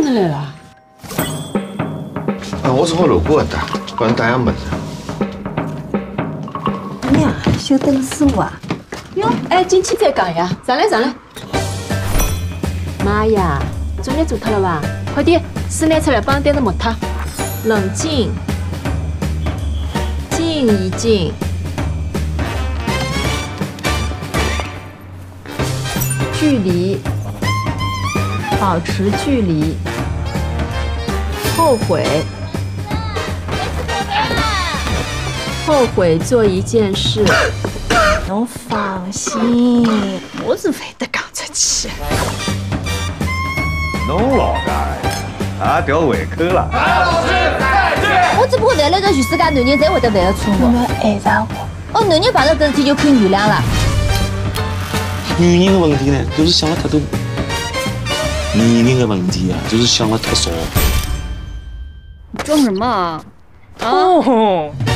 哪能来了？ 我正好路过搿搭，帮侬带样物事。 呀，晓得个师傅啊？ 哟，哎，进去再讲呀，上来上来。妈呀，作业做脱了伐？快点，书拿出来帮单子抹脱。冷静，静一静。距离，保持距离。后悔，后悔做一件事。 侬放心，我是会得讲出去。 侬老家也调胃口了。老师再见。 我只不过犯了个全世界男人侪会得犯的错误。侬爱上我？哦，男人碰到搿事体就看原谅了。 女人的问题呢，就是想了太多；男人的问题啊，就是想了太少。 装什么啊？ 哦。